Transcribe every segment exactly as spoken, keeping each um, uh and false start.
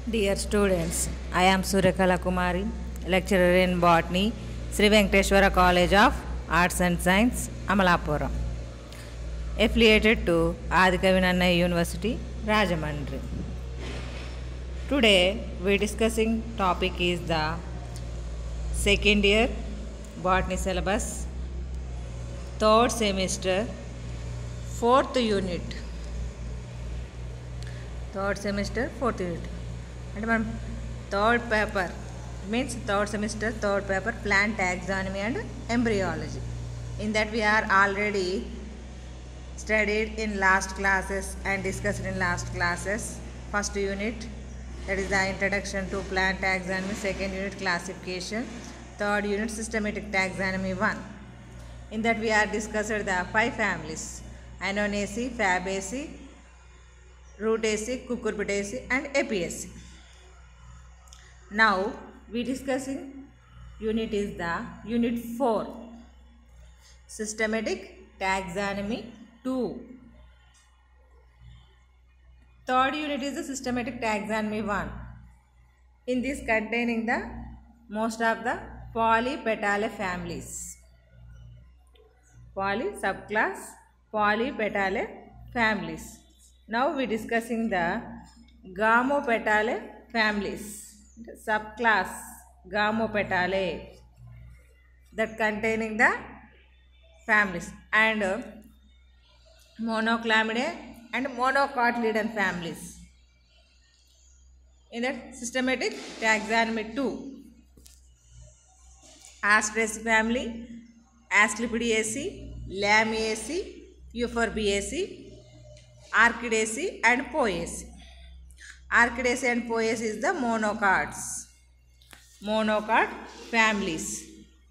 Dear students, I am Surekala Kumari, lecturer in botany, Sri Venkateshwara College of Arts and Science, Amalapuram, affiliated to Adikavinanna University, Rajamandri. Today we discussing topic is the second year botany syllabus, third semester, fourth unit. Third semester, fourth unit. And one third paper means third semester, third paper, plant taxonomy and embryology. In that we are already studied in last classes and discussed in last classes. First unit, that is the introduction to plant taxonomy. Second unit, classification. Third unit, systematic taxonomy one. In that we are discussed the five families: Anonaceae, Fabaceae, Rutaceae, Cucurbitaceae and Apiaceae. Now we discussing unit is the unit four, systematic taxonomy two. Third unit is the systematic taxonomy one. In this containing the most of the Polypetalae families. Poly subclass Polypetalae families. Now we discussing the Gamopetalae families. Subclass Gamopetalae, that containing the families, and uh, Monoclamidae and Monocotyledon families. In that systematic taxonomy two, Asteraceae family, Asclepiadaceae, Lamiaceae, Euphorbiaceae, Orchidaceae and Poaceae. Orchidaceae and Poaceae is the monocots. Monocot families.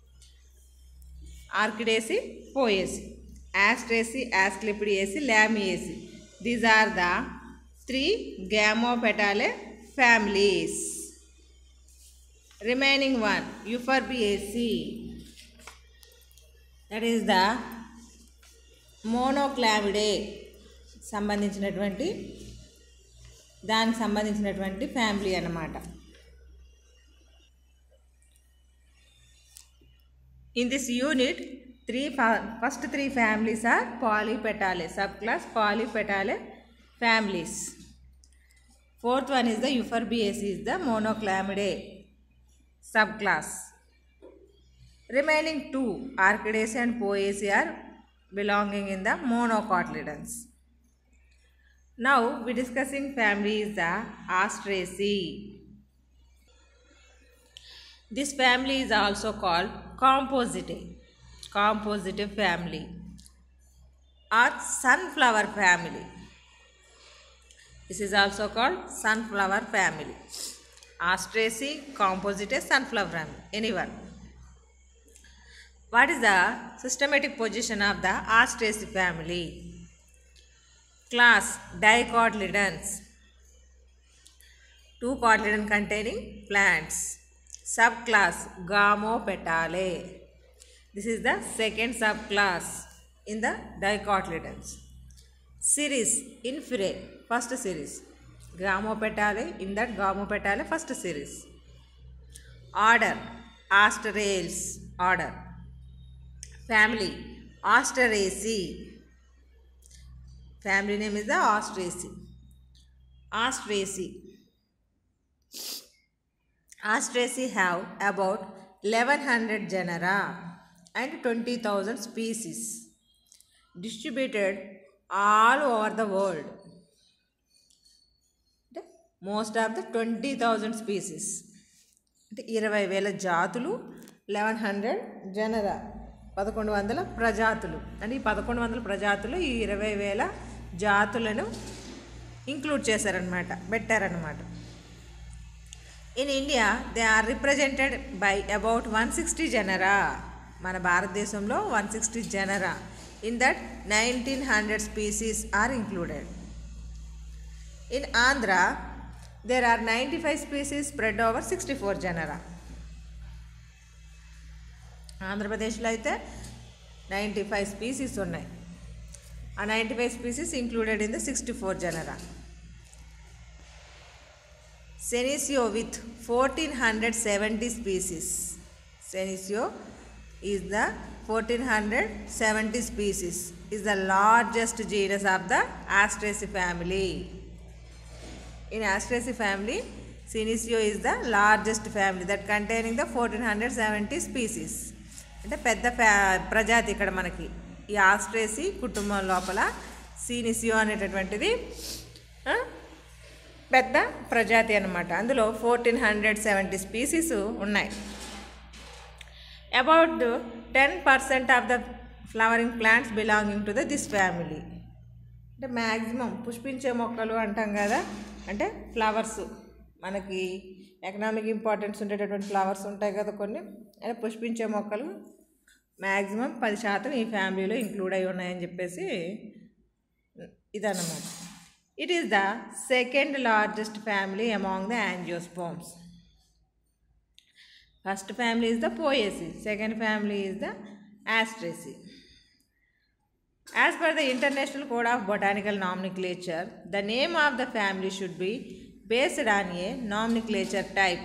Orchidaceae, Poaceae, Asteraceae, Asclepiadaceae, Lamiaceae. These are the three Gamopetalae families. Remaining one, Euphorbiaceae. That is the Monoclamidae సంబంధించినటువంటి దానికి సంబంధించినటువంటి family అన్నమాట. In this unit, three first three families are Polypetalae, subclass Polypetalae families. Fourth one is the Euphorbiaceae, is the Monoclamidae subclass. Remaining two, Orchidaceae and Poaceae, are belonging in the Monocotyledons. Now we discussing family is the Asteraceae. This family is also called Compositae, Compositae family or sunflower family. This is also called sunflower family. Asteraceae, Compositae, sunflower family, anyone. What is the systematic position of the Asteraceae family? Class Dicotyledons, two cotyledon containing plants. Subclass Gamopetalae. This is the second subclass in the dicotyledons. Series Inferae, first series. Gamopetalae, in that Gamopetalae first series. Order Asterales, order. Family Asteraceae. Family name is the Asteraceae. Asteraceae. Asteraceae have about eleven hundred genera and twenty thousand species distributed all over the world. Most of the twenty thousand species. ఇరవై వేల జాతులు, eleven hundred genera, పదకొండు వందల ప్రజాతులు. అంటే ఈ పదకొండు వందల ప్రజాతులు ఈ ఇరవై వేల జాతులను ఇంక్లూడ్ చేశారనమాట, పెట్టారనమాట. In India, they are represented by about one hundred sixty genera. మన భారతదేశంలో one hundred sixty genera. In that, nineteen hundred species are included. In Andhra, there are ninety-five species spread over sixty-four genera. ఆంధ్రప్రదేశ్లో అయితే ninety-five species ఉన్నాయి. ఆ ninety-five species included in the sixty-four genera. Senecio with fourteen seventy species. Senecio is the fourteen seventy species is the largest genus of the Asteraceae family. In Asteraceae family, Senecio is the largest family that containing the fourteen seventy species. అంటే పెద్ద ఫ్యా ప్రజాతి ఇక్కడ మనకి ఈ ఆస్ట్రేసి కుటుంబం లోపల సీనిసియో అనేటటువంటిది పెద్ద ప్రజాతి అన్నమాట. అందులో ఫోర్టీన్ హండ్రెడ్ సెవెంటీ స్పీసీస్ ఉన్నాయి. About ten percent of the flowering plants belonging to the this family. అంటే మ్యాక్సిమం పుష్పించే మొక్కలు అంటాం కదా, అంటే ఫ్లవర్స్ మనకి ఎకనామిక్ ఇంపార్టెన్స్ ఉండేటటువంటి ఫ్లవర్స్ ఉంటాయి కదా కొన్ని, అంటే పుష్పించే మొక్కలు మ్యాక్సిమం పది శాతం ఈ ఫ్యామిలీలో ఇంక్లూడ్ అయి ఉన్నాయని చెప్పేసి ఇదన్నమాట. It is the second largest family among the angiosperms. First family is the Poaceae, second family is the Asteraceae. As per the International Code of Botanical Nomenclature, the name of the family should be based on a nomenclature type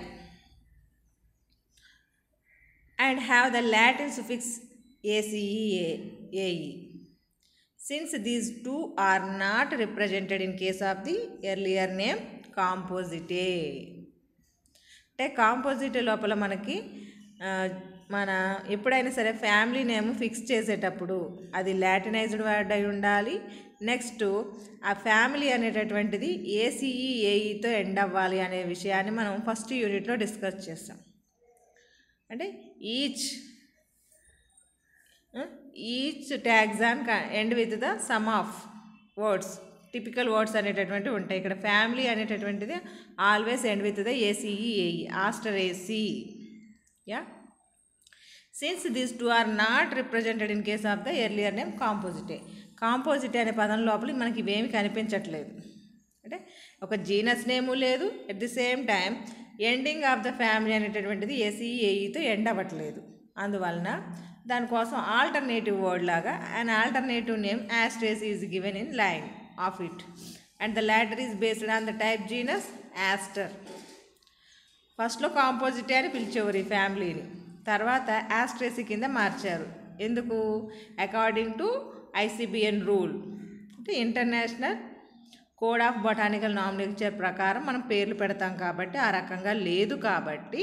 and have the Latin suffix ace, ae. Since these two are not represented in case of the earlier name Compositae. అంటే composite లోపల మనకి మన ఎప్పుడైనా సరే family name fix చేసేటప్పుడు అది లాటినైజ్డ్ word అయి ఉండాలి. నెక్స్ట్ ఆ ఫ్యామిలీ అనేటటువంటిది ఏసీఈ ఏఈతో ఎండ్ అవ్వాలి అనే విషయాన్ని మనం ఫస్ట్ యూనిట్లో డిస్కస్ చేస్తాం. అంటే each each taxon end with the some of words, typical words అనేటటువంటివి ఉంటాయి. ఇక్కడ ఫ్యామిలీ అనేటటువంటిది always end with the ACE AE, Asteraceae. Yeah since these two are not represented in case of the earlier name Compositae. Compositae అనే పదం లోపల మనకి ఇవేమి కనిపించట్లేదు. అంటే ఒక జీనస్ నేము లేదు, at the same time ending of the family అనేటటువంటిది ఏసీఈ ఏఈతో ఎండ్ అవ్వట్లేదు. అందువలన దానికోసం ఆల్టర్నేటివ్ వర్డ్ లాగా and alternative name Asteraceae is given in line of it and the latter is based on the type genus Aster. ఫస్ట్లో Compositae అని పిలిచేవారు ఈ ఫ్యామిలీని, తర్వాత Asteraceae కింద మార్చారు. ఎందుకు? అకార్డింగ్ టు ఐసిబిఎన్ రూల్, అంటే international code of botanical nomenclature ప్రకారం మనం పేర్లు పెడతాం కాబట్టి ఆ రకంగా లేదు కాబట్టి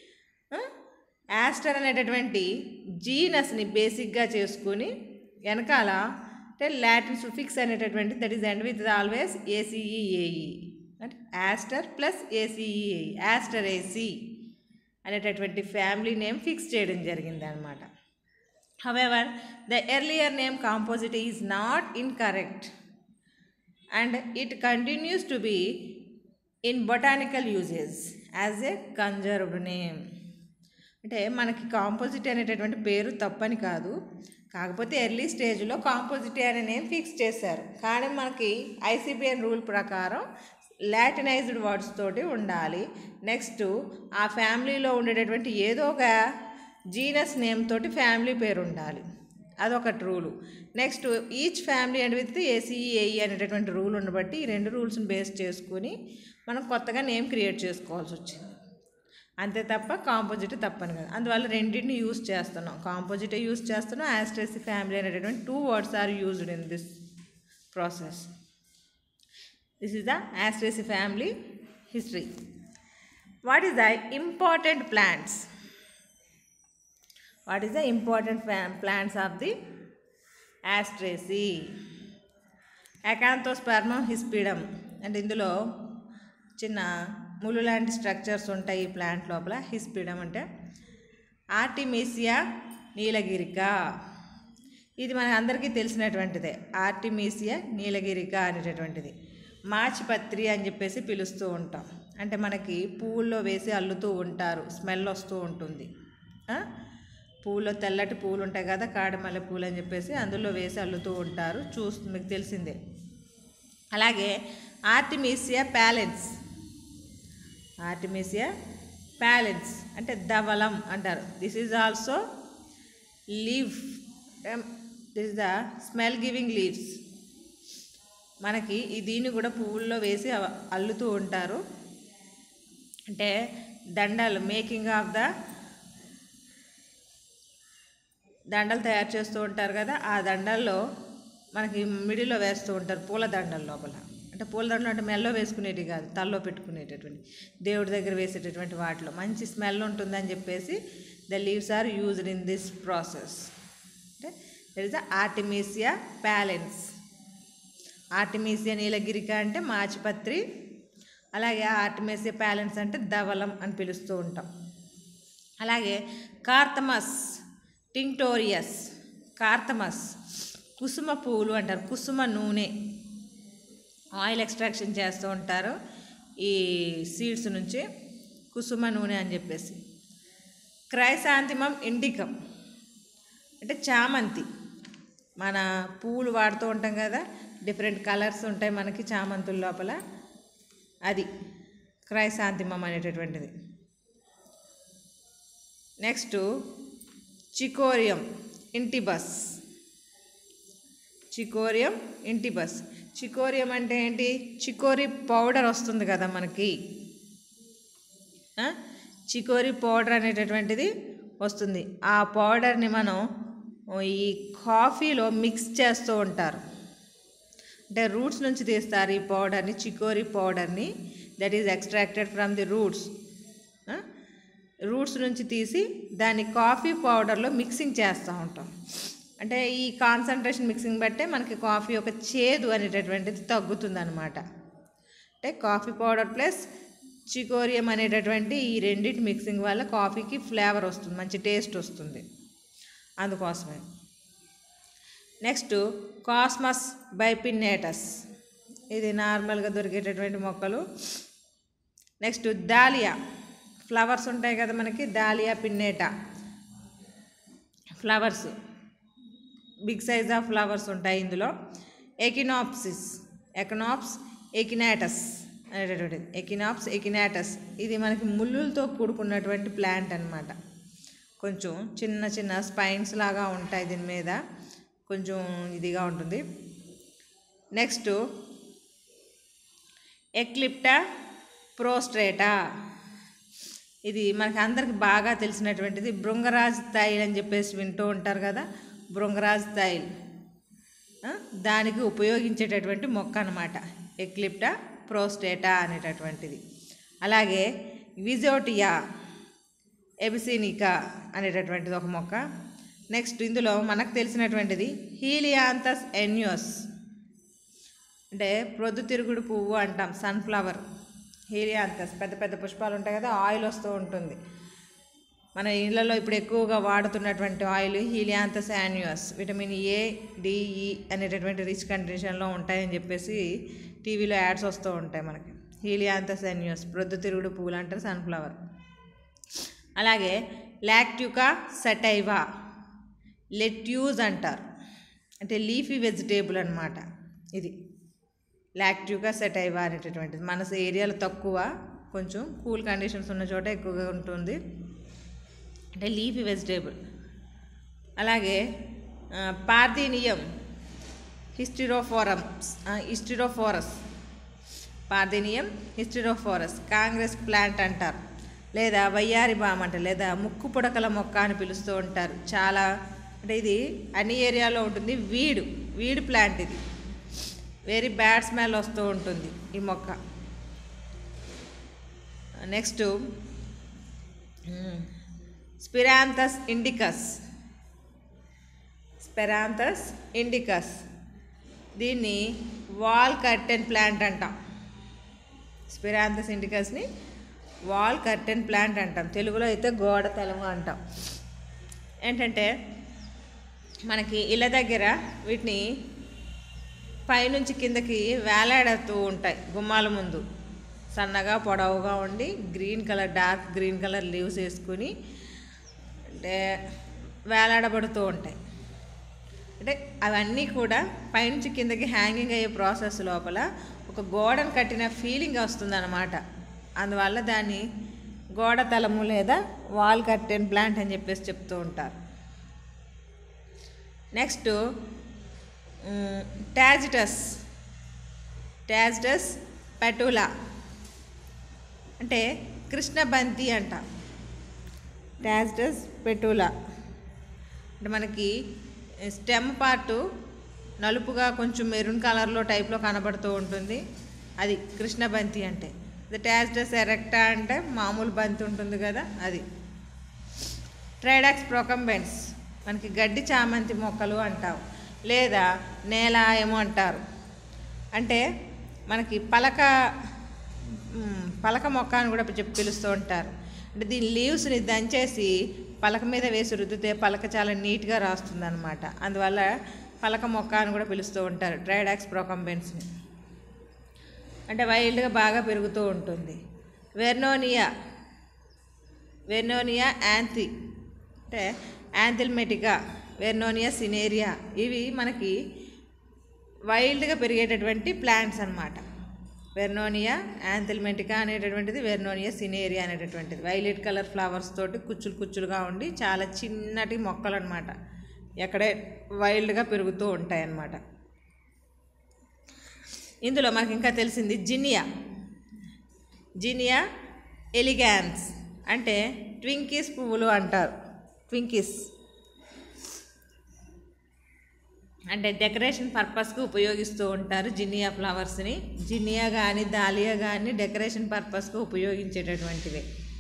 యాస్టర్ అనేటటువంటి జీనస్ని బేసిక్గా చేసుకుని వెనకాల అంటే లాటిన్ సుఫిక్స్ అనేటటువంటి that is end with always ACE AE, అంటే aster plus ACE AE, Asteraceae అనేటటువంటి ఫ్యామిలీ నేమ్ ఫిక్స్ చేయడం జరిగింది అనమాట. However the earlier name composite is not incorrect and it continues to be in botanical uses as a conserved name. అంటే మనకి composite అనేటటువంటి పేరు తప్పని కాదు, కాకపోతే ఎర్లీ స్టేజ్లో కాంపోజిట్ అనే నేమ్ ఫిక్స్ చేశారు. కానీ మనకి ఐసిబిఎన్ రూల్ ప్రకారం లాటినైజ్డ్ వర్డ్స్ తోటి ఉండాలి. నెక్స్ట్ ఆ ఫ్యామిలీలో ఉండేటటువంటి ఏదో ఒక జీనస్ నేమ్ తోటి ఫ్యామిలీ పేరు ఉండాలి, అదొకటి rule. Next each family and with ACE AE అనేటటువంటి రూల్ ఉండబట్టి ఈ రెండు రూల్స్ని బేస్ చేసుకుని మనం కొత్తగా నేమ్ క్రియేట్ చేసుకోవాల్సి వచ్చింది. అంతే తప్ప కాంపోజిట్ తప్పని కదా. అందువల్ల రెండింటిని యూజ్ చేస్తున్నాం, కాంపోజిటే యూజ్ చేస్తున్నాం, Asteraceae ఫ్యామిలీ అనేటటువంటి two words are used in this process. This is the Asteraceae family history. What is the important plants? What is the important plants of the Asteraceae? Acanthospermum hispidum, అంటే ఇందులో చిన్న ముళ్ళు లాంటి structures ఉంటాయి ఈ plant లోపల. హిస్పిడమ్ అంటే ఆర్టిమీసియా నీలగిరిక, ఇది మన అందరికీ తెలిసినటువంటిదే. ఆర్టిమీసియా నీలగిరిక అనేటటువంటిది మాచిపత్రి అని చెప్పేసి పిలుస్తూ ఉంటాం. అంటే మనకి పువ్వుల్లో వేసి అల్లుతూ ఉంటారు, స్మెల్ వస్తూ ఉంటుంది. పువ్వులో తెల్లటి పువ్వులు ఉంటాయి కదా, కాడమల్లె పూలు అని చెప్పేసి అందులో వేసి అల్లుతూ ఉంటారు, చూస్తూ మీకు తెలిసిందే. అలాగే ఆర్టిమీసియా ప్యాలెన్స్, ఆర్టిమీసియా ప్యాలెన్స్ అంటే ధవలం అంటారు. This is also leaf, this is the smell giving leaves. మనకి ఈ దీన్ని కూడా పువ్వుల్లో వేసి అల్లుతూ ఉంటారు. అంటే దండలు, మేకింగ్ ఆఫ్ ద దండలు తయారు చేస్తూ ఉంటారు కదా, ఆ దండల్లో మనకి మిడిల్లో వేస్తూ ఉంటారు పూల దండల లోపల. అంటే పూల దండలు అంటే మెల్లో వేసుకునేటివి కాదు, తల్లో పెట్టుకునేటటువంటి, దేవుడి దగ్గర వేసేటటువంటి వాటిలో మంచి స్మెల్ ఉంటుందని చెప్పేసి the leaves are used in this process. అంటే there is the Artemisia pallens. Artemisia nilagirica అంటే మాచిపత్రి, అలాగే ఆర్టిమీసియా ప్యాలెన్స్ అంటే ధవలం అని పిలుస్తూ ఉంటాం. అలాగే కార్తమస్ టింక్టోరియస్, కార్తమస్ కుసుమ పువ్వులు అంటారు, కుసుమ నూనె, ఆయిల్ ఎక్స్ట్రాక్షన్ చేస్తూ ఉంటారు ఈ సీడ్స్ నుంచి, కుసుమ నూనె అని చెప్పేసి. క్రైసాంతిమం ఇండికం అంటే చామంతి, మన పువ్వులు వాడుతూ ఉంటాం కదా, డిఫరెంట్ కలర్స్ ఉంటాయి మనకి చామంతుల లోపల, అది క్రైసాంతిమం అనేటటువంటిది. నెక్స్ట్ చికోరియం ఇంటిబస్, చికోరియం ఇంటిబస్. చికోరియం అంటే ఏంటి? చికోరి పౌడర్ వస్తుంది కదా మనకి, చికోరి పౌడర్ అనేటటువంటిది వస్తుంది. ఆ పౌడర్ని మనం ఈ కాఫీలో మిక్స్ చేస్తూ ఉంటారు. అంటే రూట్స్ నుంచి తీస్తారు ఈ పౌడర్ని, చికోరి పౌడర్ని, that is extracted from the roots. Roots నుంచి తీసి దాన్ని కాఫీ పౌడర్లో మిక్సింగ్ చేస్తూ ఉంటాం. అంటే ఈ కాన్సన్ట్రేషన్ మిక్సింగ్ బట్టే మనకి కాఫీ యొక్క చేదు అనేటటువంటిది తగ్గుతుంది అనమాట. అంటే కాఫీ పౌడర్ ప్లస్ చికోరియం అనేటటువంటి ఈ రెండింటి మిక్సింగ్ వల్ల కాఫీకి ఫ్లేవర్ వస్తుంది, మంచి టేస్ట్ వస్తుంది, అందుకోసమే. నెక్స్ట్ కాస్మస్ బైపిన్నేటస్, ఇది నార్మల్గా దొరికేటటువంటి మొక్కలు. నెక్స్ట్ దాలియా, ఫ్లవర్స్ ఉంటాయి కదా మనకి, Dahlia pinnata flowers, big size of flowers ఉంటాయి ఇందులో. ఎకినాప్సిస్, ఎకనాప్స్ ఎకినాటస్ అనేటటువంటిది, ఎకినాప్స్ ఎకినాటస్, ఇది మనకి ముళ్ళులతో కూడుకున్నటువంటి ప్లాంట్ అనమాట. కొంచెం చిన్న చిన్న స్పైన్స్ లాగా ఉంటాయి దీని మీద, కొంచెం ఇదిగా ఉంటుంది. నెక్స్ట్ ఎక్లిప్టా ప్రోస్ట్రేటా, ఇది మనకి అందరికి బాగా తెలిసినటువంటిది. భృంగరాజ్ తైల్ అని చెప్పేసి వింటూ ఉంటారు కదా, భృంగరాజ్ తైల్ దానికి ఉపయోగించేటటువంటి మొక్క అనమాట ఎక్లిప్టా ప్రోస్టేటా అనేటటువంటిది. అలాగే విజోటియా ఎబిసినికా అనేటటువంటిది ఒక మొక్క. నెక్స్ట్ ఇందులో మనకు తెలిసినటువంటిది హీలియాంథస్ ఎన్యూస్, అంటే ప్రొద్దుతిరుగుడు పువ్వు అంటాం, సన్ఫ్లవర్. హీలియాంథస్ పెద్ద పెద్ద పుష్పాలు ఉంటాయి కదా, ఆయిల్ వస్తూ ఉంటుంది మన ఇళ్లలో ఇప్పుడు ఎక్కువగా వాడుతున్నటువంటి oil Helianthus annuus. Vitamin A, D E అనేటటువంటి రిచ్ కండిషన్లో ఉంటాయని చెప్పేసి టీవీలో యాడ్స్ వస్తూ ఉంటాయి మనకి. హీలియాంథస్ యాన్యుయస్ ప్రొద్దుతిరుగుడు పువ్వులు అంటారు, సన్ఫ్లవర్. అలాగే లాక్ట్యూకా సటైవా, లెట్యూజ్ అంటారు, అంటే లీఫీ వెజిటేబుల్ అనమాట ఇది. లాక్ట్యూకా సటైవా అనేటటువంటిది మన ఏరియాలో తక్కువ, కొంచెం కూల్ కండిషన్స్ ఉన్న చోట ఎక్కువగా ఉంటుంది, అంటే లీఫీ వెజిటేబుల్. అలాగే Parthenium hysterophorums hysterophorus Parthenium hysterophorus Congress plant అంటారు, లేదా వయ్యారి బామ్ అంటారు, లేదా ముక్కు పుడకల మొక్క అని పిలుస్తూ ఉంటారు. చాలా అంటే ఇది అన్ని ఏరియాలో ఉంటుంది. వీడు వీడు ప్లాంట్, ఇది వెరీ బ్యాడ్ స్మెల్ వస్తూ ఉంటుంది ఈ మొక్క. Next Sphaeranthus indicus, Sphaeranthus indicus, దీన్ని వాల్ కర్టెన్ ప్లాంట్ అంటాం. స్పిరాంథస్ ఇండికస్ని వాల్ కర్టెన్ ప్లాంట్ అంటాం, తెలుగులో అయితే గోడ తెలము అంటాం. ఏంటంటే మనకి ఇళ్ళ దగ్గర వీటిని పైనుంచి కిందకి వేలాడుతూ ఉంటాయి గుమ్మాల ముందు, సన్నగా పొడవుగా ఉండి green colour dark green colour leaves వేసుకుని అంటే వేలాడబడుతూ ఉంటాయి. అంటే అవన్నీ కూడా పైనుంచి కిందకి హ్యాంగింగ్ అయ్యే ప్రాసెస్ లోపల ఒక గోడను కట్టిన ఫీలింగ్ వస్తుందన్నమాట. అందువల్ల దాన్ని గోడ తలము లేదా వాల్ కర్టెన్ ప్లాంట్ అని చెప్పేసి చెప్తూ ఉంటారు. నెక్స్ట్ టాజిటస్, టాజిటస్ పెటూలా, అంటే కృష్ణబంతి అంట, టాజిటస్ పెటూలా. అంటే మనకి స్టెమ్ పార్టు నలుపుగా కొంచెం మెరూన్ కలర్లో టైప్లో కనబడుతూ ఉంటుంది, అది కృష్ణబంతి అంటే. ఇది టాజిటస్ ఎరెక్టా అంటే మామూలు బంతి ఉంటుంది కదా అది. ట్రైడాక్స్ ప్రొకంబెన్స్ మనకి గడ్డి చామంతి మొక్కలు అంటాం, లేదా నేలాయము అంటారు. అంటే మనకి పలక పలక మొక్క అని కూడా చెప్పి పిలుస్తూ ఉంటారు. అంటే దీని లీవ్స్ని దంచేసి పలక మీద వేసి రుద్దితే పలక చాలా నీట్గా రాస్తుంది అనమాట. అందువల్ల పలక మొక్క అని కూడా పిలుస్తూ ఉంటారు ట్రైడాక్స్ ప్రొకంబెన్స్ని. అంటే వైల్డ్గా బాగా పెరుగుతూ ఉంటుంది. వెర్నోనియా వెర్నోనియా యాంథి అంటే యాంథిల్మెటికా, వెర్నోనియా సినేరియా, ఇవి మనకి వైల్డ్గా పెరిగేటటువంటి ప్లాంట్స్ అన్నమాట. వెర్నోనియా యాంథిల్మెటికా అనేటటువంటిది, వెర్నోనియా సినేరియా అనేటటువంటిది వైలెట్ కలర్ ఫ్లవర్స్ తోటి కుచ్చులు కుచ్చులుగా ఉండి చాలా చిన్నటి మొక్కలు అనమాట, ఎక్కడే వైల్డ్గా పెరుగుతూ ఉంటాయి అన్నమాట. ఇందులో మనకి ఇంకా తెలిసింది జినియా జినియా ఎలిగాన్స్ అంటే ట్వింకీస్ పువ్వులు అంటారు. ట్వింకీస్ అంటే డెకరేషన్ పర్పస్కి ఉపయోగిస్తూ ఉంటారు జినియా ఫ్లవర్స్ని. జినియా కానీ దాలియా కానీ డెకరేషన్ పర్పస్కి ఉపయోగించేటటువంటివి.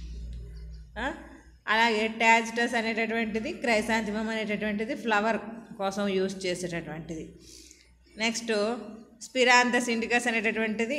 అలాగే టాజిటస్ అనేటటువంటిది, క్రైసాంతిమం అనేటటువంటిది ఫ్లవర్ కోసం యూజ్ చేసేటటువంటిది. నెక్స్ట్ స్పిరాంథస్ ఇండికస్ అనేటటువంటిది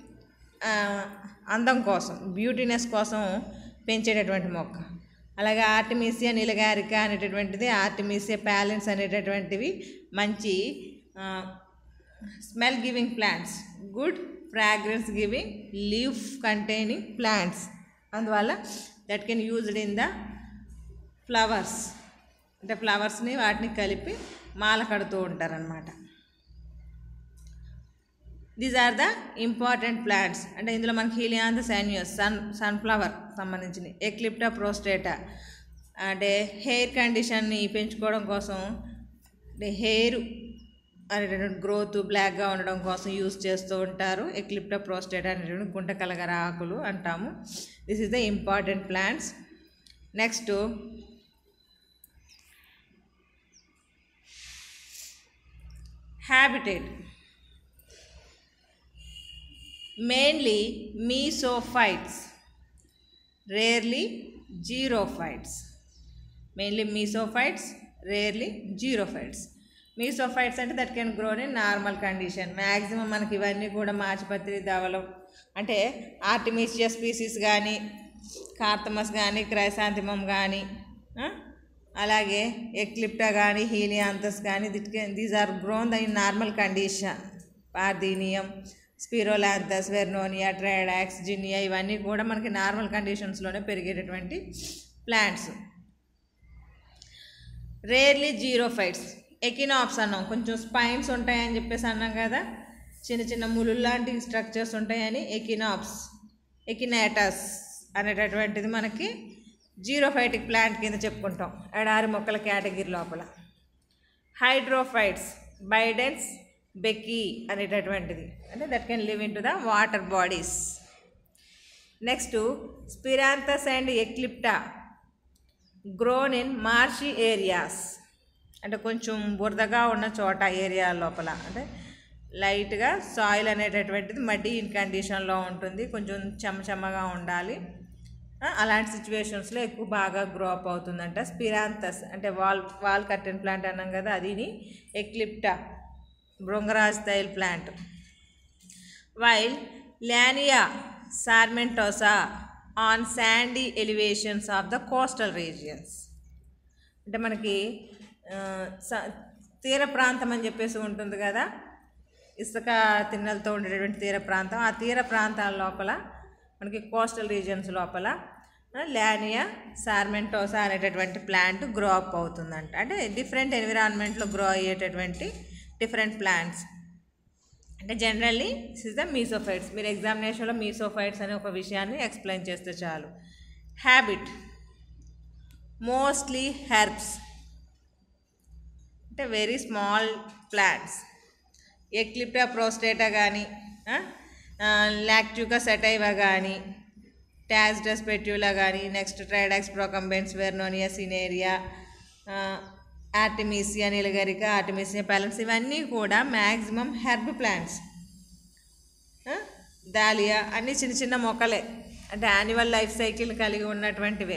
అందం కోసం, బ్యూటీనెస్ కోసం పెంచేటటువంటి మొక్క. అలాగే ఆర్టిమిసియా నిలగారిక అనేటటువంటిది, ఆర్టిమిసియా ప్యాలెన్స్ అనేటటువంటివి మంచి smell giving plants, good fragrance giving leaf containing plants. అందువల్ల that can used in the flowers. అంటే ఫ్లవర్స్ని వాటిని కలిపి మాల కడుతూ ఉంటారనమాట. These are the important plants. అంటే ఇందులో మనకి హీలియాంథస్ యాన్యుయస్ సన్ సన్ఫ్లవర్ సంబంధించిన, ఎక్లిప్టా ప్రోస్టేటా అంటే హెయిర్ కండిషన్ని పెంచుకోవడం కోసం, అంటే హెయిర్ అనేటటువంటి గ్రోత్ బ్లాక్గా ఉండడం కోసం యూజ్ చేస్తూ ఉంటారు. ఎక్లిప్టా ప్రోస్టేటా అనేటువంటి గుంట కలగర ఆకులు అంటాము. This is the important plants. Next habitat, mainly mesophytes, rarely xerophytes. Mainly mesophytes, rarely xerophytes. Mesophytes అంటే that can grow in normal condition. Maximum మనకి ఇవన్నీ కూడా మాచిపత్రి, ధవలం అంటే ఆర్టిమిసియా స్పీసీస్ కానీ, కార్తమస్ కానీ, క్రైసాంతిమం కానీ, అలాగే ఎక్లిప్టా కానీ, హీలియాంథస్ కానీ, that can these are grown in normal condition. Parthenium, Sphaeranthus, Vernonia, Tridax, Zinnia ఇవన్నీ కూడా మనకి నార్మల్ కండిషన్స్లోనే పెరిగేటటువంటి ప్లాంట్స్. Rarely xerophytes. ఎకినాప్స్ అన్నాం, కొంచెం స్పైన్స్ ఉంటాయని చెప్పేసి అన్నాం కదా, చిన్న చిన్న ముళ్ళు లాంటి స్ట్రక్చర్స్ ఉంటాయని. ఎకినాప్స్, ఎకినాటస్ అనేటటువంటిది మనకి జీరోఫైటిక్ ప్లాంట్ కింద చెప్పుకుంటాం ఎడారి మొక్కల కేటగిరీ లోపల. హైడ్రోఫైట్స్, బైడెన్స్, బెక్కీ అనేటటువంటిది, అంటే that can live in to the water bodies. Next Sphaeranthus and Eclipta grown in marshy areas, అంటే కొంచెం బురదగా ఉన్న చోట ఏరియా లోపల, అంటే లైట్గా సాయిల్ అనేటటువంటిది మడ్డీ ఇన్ కండిషన్లో ఉంటుంది, కొంచెం చెమ్మ చెమ్మగా ఉండాలి. అలాంటి సిచ్యువేషన్స్లో ఎక్కువ బాగా గ్రో అప్ అవుతుందంట. స్పిరాంథస్ అంటే వాల్ వాల్ కర్టెన్ ప్లాంట్ అన్నాం కదా, అదిని. Eclipta Bhringraj tail plant. While Launaea sarmentosa on sandy elevations of the coastal regions, అంటే మనకి తీర ప్రాంతం అని చెప్పేసి ఉంటుంది కదా, ఇసుక తిన్నెలతో ఉండేటటువంటి తీర ప్రాంతం. ఆ తీర ప్రాంతాల లోపల మనకి కోస్టల్ రీజియన్స్ లోపల ల్యానియా సార్మెంటోసా అనేటటువంటి ప్లాంట్ గ్రో అప్ అవుతుందంట. అంటే డిఫరెంట్ ఎన్విరాన్మెంట్లో గ్రో అయ్యేటటువంటి డిఫరెంట్ ప్లాంట్స్. అంటే generally this is the mesophytes. మీరు ఎగ్జామినేషన్లో మీసోఫైట్స్ అనే ఒక విషయాన్ని ఎక్స్ప్లెయిన్ చేస్తే చాలు. హ్యాబిట్ మోస్ట్లీ హెర్బ్స్, అంటే very small plants. Eclipta prostrata కానీ, లాక్ట్యూకా సెటైవా కానీ, టాజిడస్ పెట్యూలా కానీ, next Tridax procumbens, Vernonia cinerea, Artemisia nilagirica, Artemisia pallens, ఇవన్నీ కూడా మ్యాక్సిమం హెర్బ్ ప్లాంట్స్. దాలియా అన్నీ చిన్న చిన్న మొక్కలే, అంటే యాన్యువల్ లైఫ్ సైకిల్ కలిగి ఉన్నటువంటివే.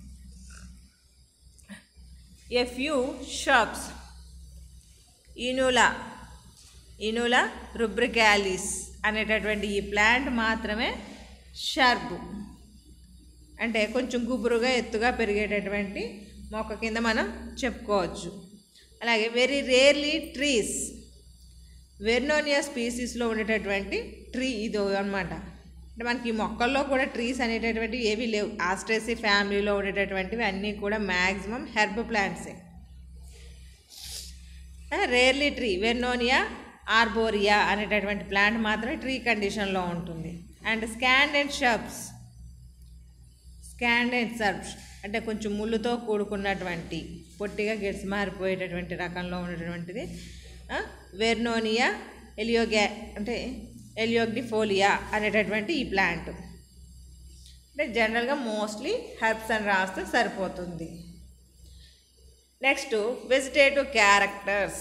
ఏ ఫ్యూ షాప్స్, ఇనులా ఇనులా రుబ్రికాలిస్ అనేటటువంటి ఈ ప్లాంట్ మాత్రమే షర్బ్, అంటే కొంచెం గుబురుగా ఎత్తుగా పెరిగేటటువంటి మొక్క కింద మనం చెప్పుకోవచ్చు. అలాగే వెరీ రేర్లీ ట్రీస్, వెర్నోనియా స్పీసీస్లో ఉండేటటువంటి ట్రీ ఇది అనమాట. అంటే మనకి ఈ మొక్కల్లో కూడా ట్రీస్ అనేటటువంటివి ఏవి లేవు. ఆస్ట్రేసి ఫ్యామిలీలో ఉండేటటువంటివి అన్నీ కూడా మ్యాక్సిమం హెర్బ్ ప్లాంట్సే. రేర్లీ ట్రీ వెర్నోనియా ఆర్బోరియా అనేటటువంటి ప్లాంట్ మాత్రమే ట్రీ కండిషన్లో ఉంటుంది. And scandent shrubs, scandent shrubs అంటే కొంచెం ముళ్ళుతో కూడుకున్నటువంటి పొట్టిగా గెడ్స్ మారిపోయేటటువంటి రకంలో ఉన్నటువంటిది వెర్నోనియా ఎలియోగా అంటే ఎలియోగ్నిఫోలియా అనేటటువంటి ఈ ప్లాంట్. అంటే జనరల్గా మోస్ట్లీ హెర్బ్స్ అని రాస్తే సరిపోతుంది. నెక్స్ట్ వెజిటేటివ్ క్యారెక్టర్స్,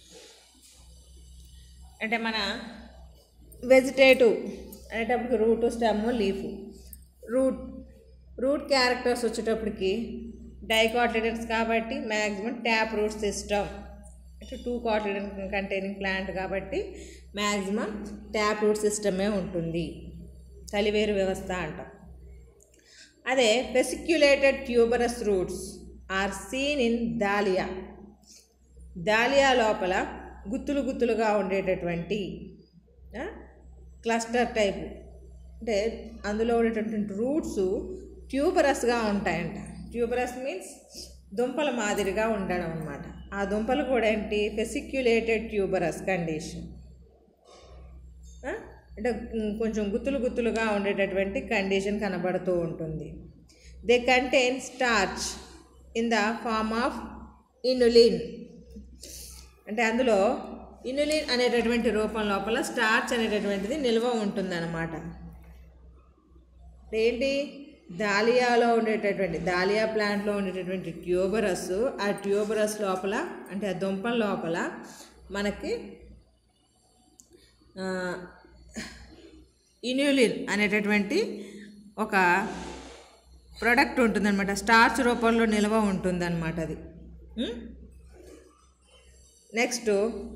అంటే మన వెజిటేటివ్ అనేటప్పటికి root, stem, leaf. Root root characters వచ్చేటప్పటికి డైకాటిలిడన్స్ కాబట్టి మ్యాక్సిమం ట్యాప్ రూట్ సిస్టమ్, అంటే టూ కాటిలిడన్ కంటైనింగ్ ప్లాంట్ కాబట్టి మ్యాక్సిమం ట్యాప్ రూట్ సిస్టమే ఉంటుంది, కలివేరు వ్యవస్థ అంటాం. అదే fasciculated tuberous roots are seen in Dahlia, Dahlia లోపల గుత్తులు గుత్తులుగా ఉండేటటువంటి క్లస్టర్ టైపు, అంటే అందులో ఉండేటటువంటి రూట్స్ ట్యూబరస్గా ఉంటాయంట. ట్యూబరస్ మీన్స్ దుంపల మాదిరిగా ఉండడం అన్నమాట. ఆ దుంపలు కూడా ఏంటి ఫెసిక్యులేటెడ్ ట్యూబరస్ కండిషన్, అంటే కొంచెం గుత్తులు గుత్తులుగా ఉండేటటువంటి కండిషన్ కనబడుతూ ఉంటుంది. They contain starch in the form of inulin, అంటే అందులో ఇనులిన్ అనేటటువంటి రూపం లోపల స్టార్చ్ అనేటటువంటిది నిల్వ ఉంటుందన్నమాట. ఏంటి దాలియాలో ఉండేటటువంటి దాలియా ప్లాంట్లో ఉండేటటువంటి ట్యూబరస్, ఆ ట్యూబరస్ లోపల అంటే ఆ దుంపల లోపల మనకి ఇన్యులిన్ అనేటటువంటి ఒక ప్రోడక్ట్ ఉంటుందన్నమాట, స్టార్చ్ రూపంలో నిల్వ ఉంటుందన్నమాట అది. నెక్స్ట్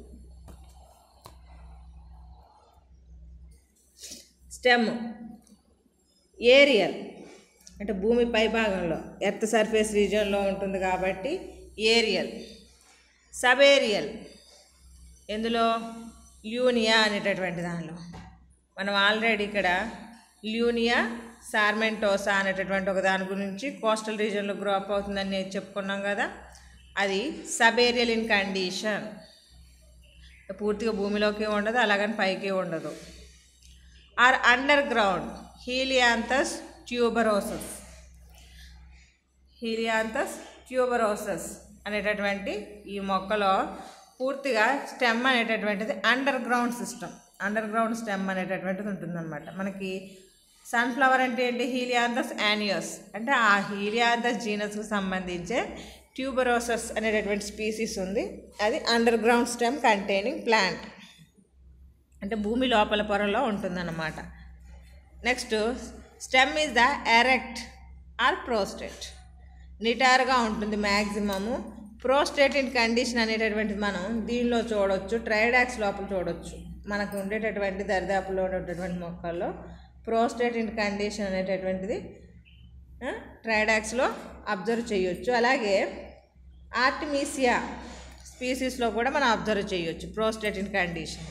స్టెమ్ ఏరియల్, అంటే భూమి పై భాగంలో ఎర్త్ సర్ఫేస్ రీజియన్లో ఉంటుంది కాబట్టి ఏరియల్. సబేరియల్ ఎందులో ల్యూనియా అనేటటువంటి దానిలో మనం ఆల్రెడీ ఇక్కడ ల్యూనియా సార్మెంటోసా అనేటటువంటి ఒక దాని గురించి కోస్టల్ రీజియన్లో గ్రో అప్ అవుతుందని నేను చెప్పుకున్నాం కదా, అది సబేరియల్ ఇన్ కండిషన్, పూర్తిగా భూమిలోకి ఉండదు అలాగని పైకి ఉండదు. Or underground Helianthus tuberosus, Helianthus tuberosus అనేటటువంటి ఈ మొక్కలో పూర్తిగా స్టెమ్ అనేటటువంటిది underground system, underground stem అనేటటువంటిది ఉంటుందన్నమాట. మనకి సన్ఫ్లవర్ అంటే ఏంటి హీలియాంథస్ యాన్యుయస్, అంటే ఆ హీలియాంథస్ జీనస్కు సంబంధించే ట్యూబరోసస్ అనేటటువంటి స్పీసీస్ ఉంది, అది underground stem containing plant, అంటే భూమి లోపల పొరలో ఉంటుందన్నమాట. Next stem is the erect or prostrate, నిటారుగా ఉంటుంది మ్యాక్సిమము. ప్రోస్టేట్ ఇన్ కండిషన్ అనేటటువంటిది మనం దీనిలో చూడవచ్చు, ట్రైడాక్స్ లోపల చూడవచ్చు. మనకు ఉండేటటువంటి దరిదాపుల్లో ఉండేటటువంటి మొక్కల్లో ప్రోస్టేట్ ఇన్ కండిషన్ అనేటటువంటిది ట్రైడాక్స్లో అబ్జర్వ్ చేయొచ్చు. అలాగే ఆర్టిమిసియా స్పీసీస్లో కూడా మనం అబ్జర్వ్ చేయొచ్చు ప్రోస్టేట్ ఇన్ కండిషన్.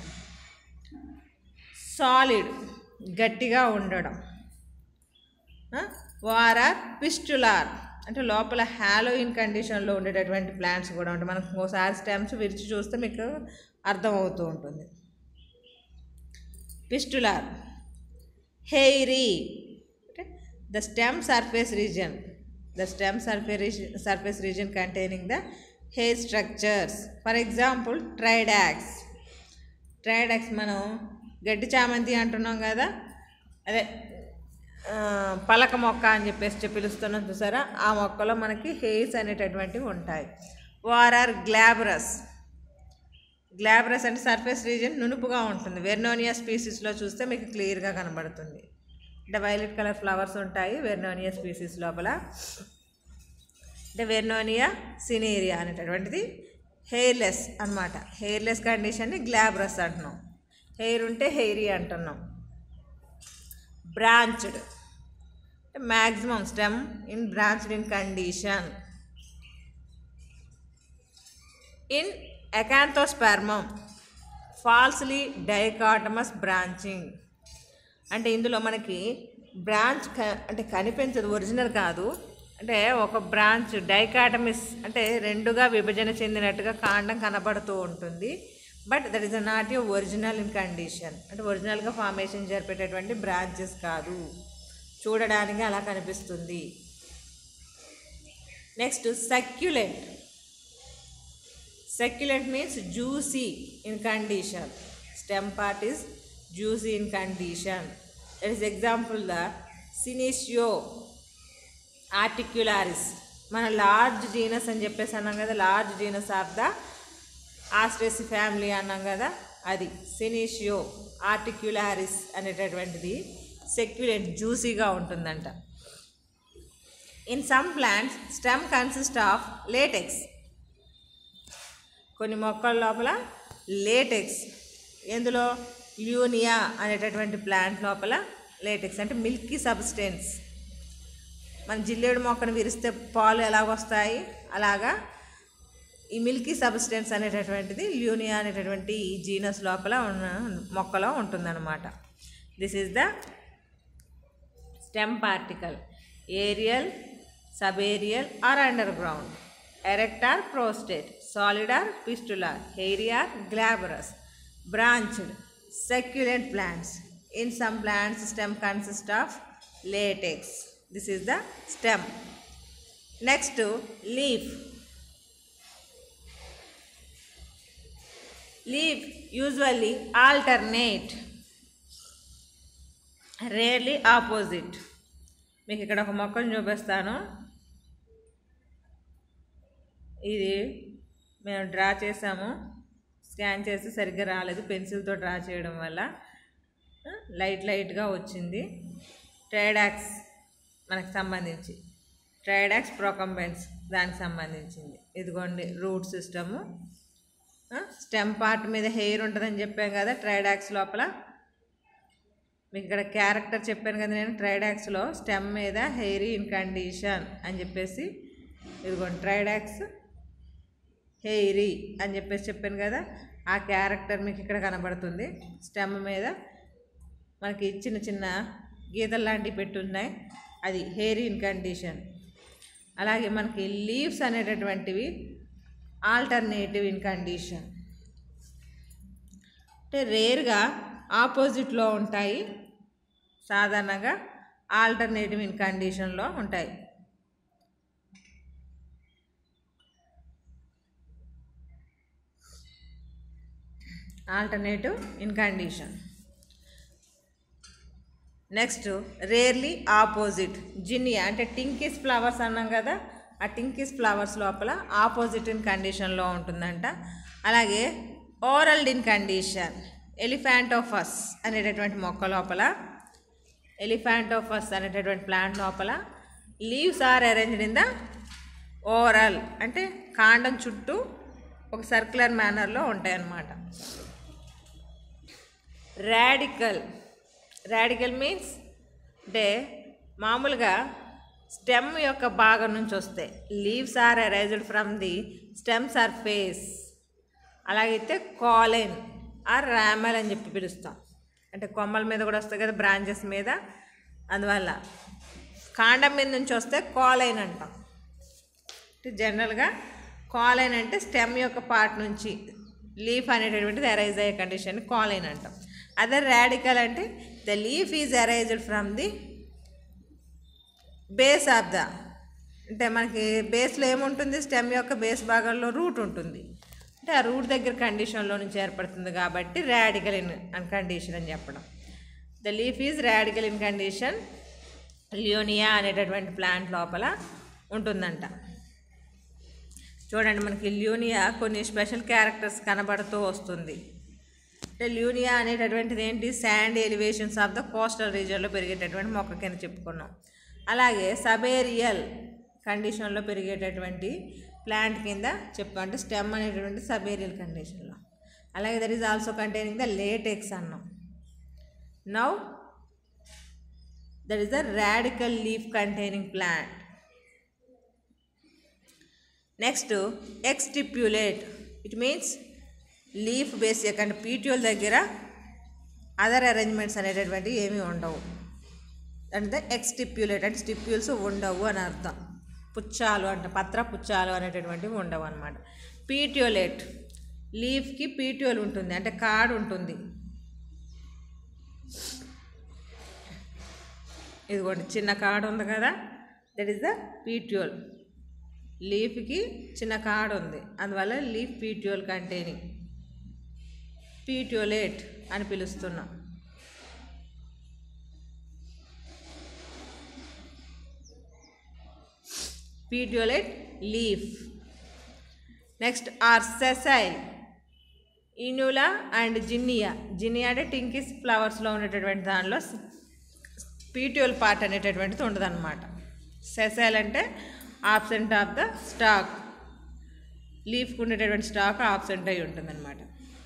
సాలిడ్ గట్టిగా ఉండడం. వారార్ పిస్టులార్ అంటే లోపల హాలోయిన్ కండిషన్లో ఉండేటటువంటి ప్లాంట్స్ కూడా ఉంటాయి. మనకు ఒకసారి స్టెమ్స్ విరిచి చూస్తే మీకు అర్థమవుతూ ఉంటుంది. పిస్టులార్. హెయిరీ అంటే the stem surface region, the stem surface surface region containing the hair structures. For example Tridax, Tridax మనం గడ్డి చామంతి అంటున్నాం కదా, అదే పలక మొక్క అని చెప్పేసి పిలుస్తున్నాం చూసారా, ఆ మొక్కలో మనకి హెయిర్స్ అనేటటువంటివి ఉంటాయి. Or are glabrous. గ్లాబ్రస్ అంటే సర్ఫేస్ రీజియన్ నునుపుగా ఉంటుంది. వెర్నోనియా స్పీసీస్లో చూస్తే మీకు క్లియర్గా కనబడుతుంది. అంటే వైలెట్ కలర్ ఫ్లవర్స్ ఉంటాయి వెర్నోనియా స్పీసీస్ లోపల. అంటే వెర్నోనియా సినేరియా అనేటటువంటిది హెయిర్లెస్ అనమాట. హెయిర్లెస్ కండిషన్ని గ్లాబ్రస్ అంటున్నాం. హెయిర్ ఉంటే హెయిరీ అంటున్నాం. Branched maximum stem in branched in condition. In Acanthospermum falsely dichotomous branching. అంటే ఇందులో మనకి బ్రాంచ్ క అంటే కనిపించదు, ఒరిజినల్ కాదు. అంటే ఒక బ్రాంచ్ డైకాటమిస్ అంటే రెండుగా విభజన చెందినట్టుగా కాండం కనబడుతూ ఉంటుంది. But that is not a original in condition. అంటే ఒరిజినల్గా ఫార్మేషన్ జరిపేటటువంటి బ్రాంచెస్ కాదు, చూడడానికి అలా కనిపిస్తుంది. Next succulent. Succulent means juicy in condition. Stem part is juicy in condition. That is example the Senecio articularis. మన లార్జ్ జీనస్ అని చెప్పేసి అన్నాం కదా, large genus of the Asteraceae family అన్నాం కదా, అది సెనీషియో ఆర్టిక్యులారిస్ అనేటటువంటిది సెక్యులెంట్ జ్యూసీగా ఉంటుందంట. In some plants stem consist of latex. కొన్ని మొక్కల లోపల లేటెక్స్, ఎందులో ల్యూనియా అనేటటువంటి ప్లాంట్ లోపల లేటెక్స్ అంటే మిల్కీ సబ్స్టెన్స్. మన జిల్లేడు మొక్కను విరిస్తే పాలు ఎలా వస్తాయి, అలాగా ఈ మిల్కీ సబ్స్టెన్స్ అనేటటువంటిది ల్యూనియా అనేటటువంటి ఈ జీనస్ లోపల ఉన్న మొక్కలో ఉంటుందన్నమాట. This is the stem particle. Aerial, subaerial or underground, erect or prostate, solid or pistular, hairy or glabrous, branched, succulent plants. In some plants, stem consists of latex. This is the stem. Next, leaf. Leaf usually alternate, rarely opposite. మీకు ఇక్కడ ఒక మొక్కను చూపిస్తాను. ఇది మేము draw చేసాము, scan చేసి సరిగ్గా రాలేదు, పెన్సిల్తో డ్రా చేయడం వల్ల లైట్ లైట్గా వచ్చింది. ట్రైడాక్స్ మనకు సంబంధించి, ట్రైడాక్స్ ప్రొకంబెన్స్ దానికి సంబంధించింది. ఇదిగోండి రూట్ సిస్టము. స్టెమ్ పార్ట్ మీద హెయిర్ ఉంటుందని చెప్పాం కదా ట్రైడాక్స్ లోపల. మీకు ఇక్కడ క్యారెక్టర్ చెప్పాను కదా నేను, ట్రైడాక్స్లో స్టెమ్ మీద హెయిరీ ఇన్ కండిషన్ అని చెప్పేసి. ఇదిగోండి ట్రైడాక్స్ హెయిరీ అని చెప్పేసి చెప్పాను కదా, ఆ క్యారెక్టర్ మీకు ఇక్కడ కనబడుతుంది. స్టెమ్ మీద మనకి చిన్న చిన్న గీతలు లాంటివి పెట్టున్నాయి, అది హెయిరీ ఇన్ కండిషన్. అలాగే మనకి లీవ్స్ అనేటటువంటివి ఆల్టర్నేటివ్ ఇన్ కండిషన్. అంటే రేర్గా ఆపోజిట్లో ఉంటాయి, సాధారణంగా ఆల్టర్నేటివ్ ఇన్ కండిషన్లో ఉంటాయి. Alternative in condition. Next rarely opposite. Zinnia అంటే టింకిస్ ఫ్లవర్స్ అన్నాం కదా, ఆ టింకిస్ ఫ్లవర్స్ లోపల ఆపోజిట్ ఇన్ కండిషన్లో ఉంటుందంట. అలాగే ఓరల్డ్ ఇన్ కండిషన్. ఎలిఫాంటోఫస్ అనేటటువంటి మొక్క లోపల, ఎలిఫాంటోఫస్ అనేటటువంటి ప్లాంట్ లోపల leaves are arranged in the whorl అంటే కాండం చుట్టూ ఒక సర్క్యులర్ మేనర్లో ఉంటాయి అన్నమాట. రాడికల్. రాడికల్ మీన్స్ అంటే మామూలుగా స్టెమ్ యొక్క భాగం నుంచి వస్తాయి. Leaves are arised from the stem surface. అలాగైతే కాలైన్ ఆర్ రామల్ అని చెప్పి పిలుస్తాం. అంటే కొమ్మల మీద కూడా వస్తాయి కదా, బ్రాంచెస్ మీద, అందువల్ల కాండం మీద నుంచి వస్తే కాలైన్ అంటాం. అంటే జనరల్గా కాలైన్ అంటే స్టెమ్ యొక్క పార్ట్ నుంచి లీఫ్ అనేటటువంటిది అరైజ్ అయ్యే కండిషన్ కాలైన్ అంటాం. అదర్ రాడికల్ అంటే the leaf is arised from the base of the, అంటే మనకి బేస్లో ఏముంటుంది, స్టెమ్ యొక్క బేస్ భాగంలో రూట్ ఉంటుంది. అంటే ఆ రూట్ దగ్గర కండిషన్లో నుంచి ఏర్పడుతుంది కాబట్టి రాడికల్ ఇన్ అన్ కండిషన్ అని చెప్పడం. The leaf is radical in condition Launaea అనేటటువంటి ప్లాంట్ లోపల ఉంటుందంట. చూడండి, మనకి లియోనియా కొన్ని స్పెషల్ క్యారెక్టర్స్ కనబడుతూ వస్తుంది. అంటే లియోనియా అనేటటువంటిది ఏంటి, sand elevations of the coastal రీజియన్లో పెరిగేటటువంటి మొక్క కింద చెప్పుకున్నాం. అలాగే సబేరియల్ కండిషన్లో పెరిగేటటువంటి ప్లాంట్ కింద చెప్పు, అంటే స్టెమ్ అనేటటువంటి సబేరియల్ కండిషన్లో. అలాగే that is also containing the latex అన్నాం. Now that is the radical leaf containing plant. Next exstipulate, it means leaf basic అంటే పీట్యూల్ దగ్గర అదర్ అరేంజ్మెంట్స్ అనేటటువంటి ఏమీ ఉండవు. అంటే ఎక్స్టిప్యులేట్ అంటే స్టిప్యూల్స్ ఉండవు అని అర్థం. పుచ్చాలు అంటే పత్ర పుచ్చాలు అనేటటువంటివి ఉండవు అనమాట. పీట్యూలేట్, లీఫ్కి పీట్యూల్ ఉంటుంది అంటే కాడు ఉంటుంది. ఇదిగోండి చిన్న కాడు ఉంది కదా, దట్ ఈస్ ద పీట్యూల్. లీఫ్కి చిన్న కాడు ఉంది, అందువల్ల లీఫ్ పీట్యూల్ కంటైనింగ్, పీట్యూలేట్ అని పిలుస్తున్నాం. Petiolate leaf. Next or sessile, Inula and Zinnia. Zinnia అంటే టింకిస్ ఫ్లవర్స్లో ఉండేటటువంటి దానిలో పీట్యూల్ పార్ట్ అనేటటువంటిది ఉండదన్నమాట. సెసైల్ అంటే ఆబ్సెంట్ ఆఫ్ ద స్టాక్, లీఫ్కి ఉండేటటువంటి స్టాక్ ఆబ్సెంట్ అయి ఉంటుందన్నమాట.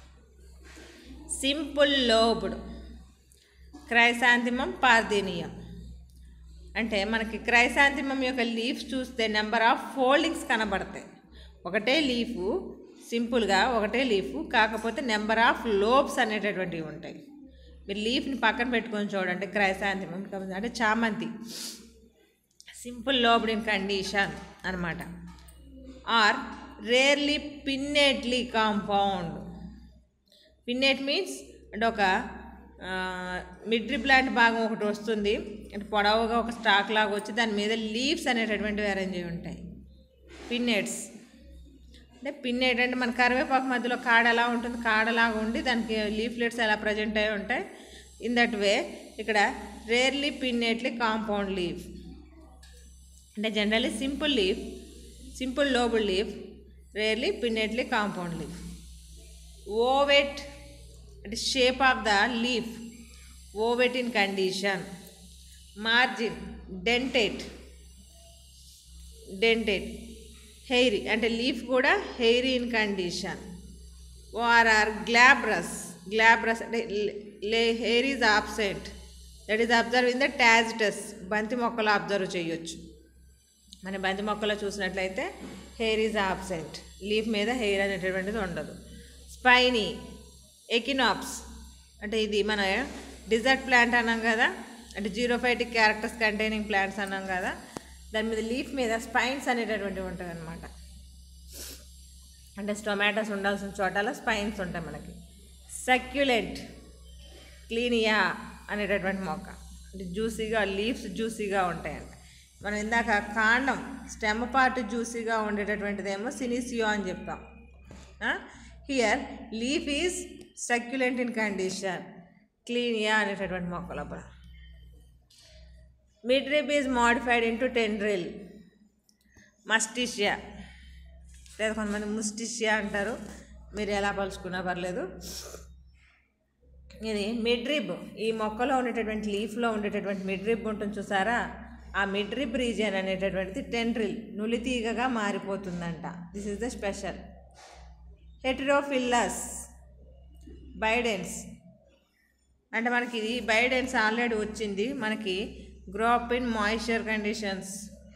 Simple lobed, Chrysanthemum Parthenium. అంటే మనకి క్రైసాంతిమం యొక్క లీఫ్స్ చూస్తే నెంబర్ ఆఫ్ ఫోల్డింగ్స్ కనబడతాయి. ఒకటే లీఫు, సింపుల్గా ఒకటే లీఫు, కాకపోతే నెంబర్ ఆఫ్ లోబ్స్ అనేటటువంటివి ఉంటాయి. మీరు లీఫ్ని పక్కన పెట్టుకొని చూడండి, క్రైసాంతిమం అంటే చామంతి, సింపుల్ లోబ్డ్ ఇన్ కండిషన్ అనమాట. Or rarely pinnately compound. Pinnate means అంటే ఒక మిడ్రిబ్ లాంటి భాగం ఒకటి వస్తుంది, అంటే పొడవుగా ఒక స్టాక్ లాగా వచ్చి దాని మీద లీవ్స్ అనేటటువంటివి అరేంజ్ అయి ఉంటాయి, పిన్నెట్స్. అంటే పిన్నెట్ అంటే మన కరివేపాకు మధ్యలో కాడ ఎలా ఉంటుంది, కాడలాగా ఉండి దానికి లీఫ్లెట్స్ ఎలా ప్రజెంట్ అయి ఉంటాయి. ఇన్ దట్ వే ఇక్కడ రేర్లీ పిన్నెట్లీ కాంపౌండ్ లీఫ్ అంటే generally simple leaf, simple lobule leaf, rarely pinnately compound leaf. Ovate అంటే shape of the leaf, ovate in condition. Margin dentate, dentate. Hairy అంటే leaf కూడా hairy in condition. Or glabrous, glabrous అంటే hair is absent, that is observe in the Tagetes. బంతి మొక్కలో observe చేయొచ్చు. మన బంతి మొక్కలో చూసినట్లయితే హెయిర్ ఈజ్ ఆబ్సెంట్, లీఫ్ మీద హెయిర్ అనేటటువంటిది ఉండదు. స్పైనీ, ఎకినాప్స్ అంటే ఇది మన డిజర్ట్ ప్లాంట్ అన్నాం కదా, అంటే జీరోఫైటిక్ క్యారెక్టర్స్ కంటైనింగ్ ప్లాంట్స్ అన్నాం కదా, దాని మీద లీఫ్ మీద స్పైన్స్ అనేటటువంటివి ఉంటాయి అన్నమాట. అంటే టొమాటోస్ ఉండాల్సిన చోటలో స్పైన్స్ ఉంటాయి మనకి. సక్యులెంట్, క్లీనియా అనేటటువంటి మొక్క, అంటే జ్యూసీగా లీవ్స్ జ్యూసీగా ఉంటాయంట. మనం ఇందాక కాండం స్టెమ్ పార్ట్ జ్యూసీగా ఉండేటటువంటిదేమో సినిసియో అని చెప్పాం. Here leaf is succulent in condition, Kleinia అనేటటువంటి మొక్క లోపల. Midrib is modified into tendril. Mutisia లేదా కొంతమంది ముస్టిషియా అంటారు, మీరు ఎలా పలుచుకున్నా పర్లేదు. ఇది మిడ్రిబ్, ఈ మొక్కలో ఉండేటటువంటి లీఫ్లో ఉండేటటువంటి మిడ్రిబ్ ఉంటుంది చూసారా, ఆ మిడ్రిబ్ రీజియన్ అనేటటువంటిది టెండ్రిల్, నులితీగగా మారిపోతుందంట. This is the special. Heterophyllous, Bidens అంటే మనకి ఇది బైడెన్స్ ఆల్రెడీ వచ్చింది, మనకి grow up in moisture conditions.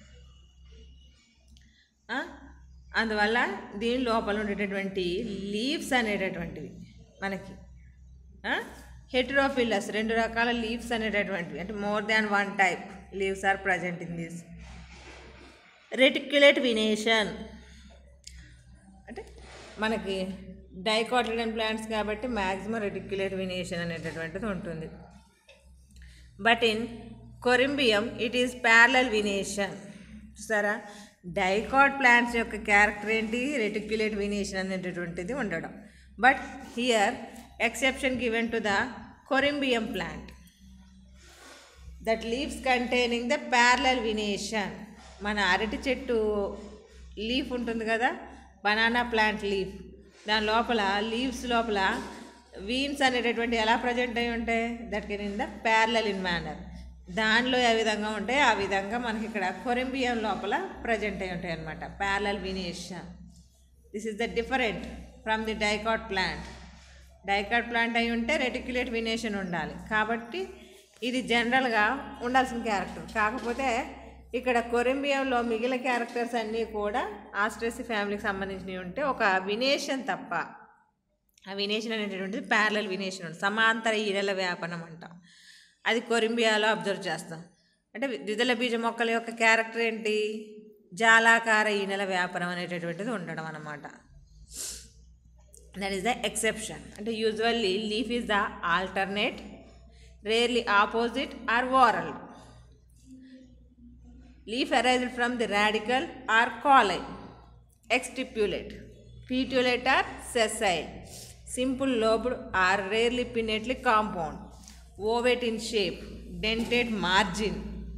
అందువల్ల దీని లోపల ఉండేటటువంటి లీవ్స్ అనేటటువంటివి మనకి హెటెరోఫిల్లస్, రెండు రకాల లీవ్స్ అనేటటువంటివి, అంటే more than one type leaves are present in this. Reticulate venation అంటే మనకి డైకాటిలిడన్ ప్లాంట్స్ కాబట్టి మ్యాక్సిమం రెటిక్యులేట్ వినేషన్ అనేటటువంటిది ఉంటుంది. But in Corymbium it is parallel venation. చూసారా, డైకాట్ ప్లాంట్స్ యొక్క క్యారెక్టర్ ఏంటి, రెటిక్యులేట్ వినేషన్ అనేటటువంటిది ఉండడం. But here exception given to the Corymbium plant. That leaves containing the parallel venation. మన అరటి చెట్టు లీఫ్ ఉంటుంది కదా, బనానా ప్లాంట్ లీఫ్, దాని లోపల లీవ్స్ లోపల వీన్స్ అనేటటువంటి ఎలా ప్రజెంట్ అయి ఉంటాయి, that can in the parallel in manner. దానిలో ఏ విధంగా ఉంటాయి ఆ విధంగా మనకి ఇక్కడ కొరింబియం లోపల ప్రజెంట్ అయి ఉంటాయి అన్నమాట, parallel venation. This is the different from the dicot plant. Dicot plant అయి ఉంటే రెటిక్యులేట్ వినేషన్ ఉండాలి, కాబట్టి ఇది జనరల్గా ఉండాల్సిన క్యారెక్టర్. కాకపోతే ఇక్కడ కొరింబియంలో మిగిలిన క్యారెక్టర్స్ అన్నీ కూడా ఆస్ట్రేసి ఫ్యామిలీకి సంబంధించినవి ఉంటే ఒక వినేషన్ తప్ప, ఆ వినేషన్ అనేటటువంటిది ప్యారలల్ వినేషన్ ఉంటుంది, సమాంతర ఈనెల వ్యాపనం అంటాం. అది కొరింబియాలో అబ్జర్వ్ చేస్తాం. అంటే ద్విదళ బీజ మొక్కల యొక్క క్యారెక్టర్ ఏంటి, జాలాకార ఈనెల వ్యాపనం అనేటటువంటిది ఉండడం అన్నమాట. That is the exception. అంటే usually leaf is the alternate, rarely opposite or whorl. Leaf arised from the radical or cauline, exstipulate, petiolate or sessile, simple lobed or rarely pinnately compound, ovate in shape, dentate margin,